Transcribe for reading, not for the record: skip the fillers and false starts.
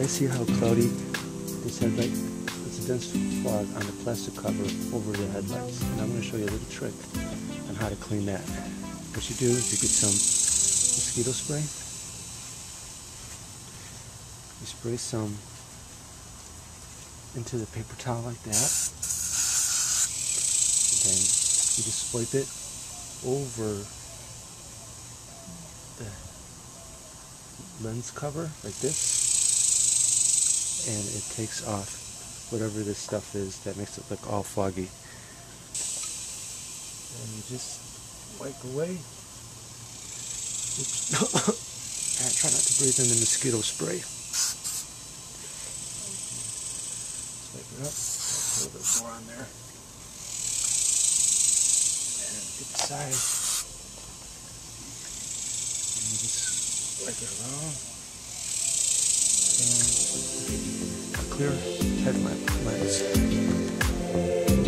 guys see how cloudy this headlight? It's a dense fog on the plastic cover over the headlights. And I'm going to show you a little trick on how to clean that. What you do is you get some mosquito spray. You spray some into the paper towel like that. And then you just wipe it over the lens cover like this. And it takes off whatever this stuff is that makes it look all foggy. And you just wipe away. Oops. And try not to breathe in the mosquito spray. Wipe it up. Put a little bit more on there. And get the side. And you just wipe it around. And clear headlamp lens.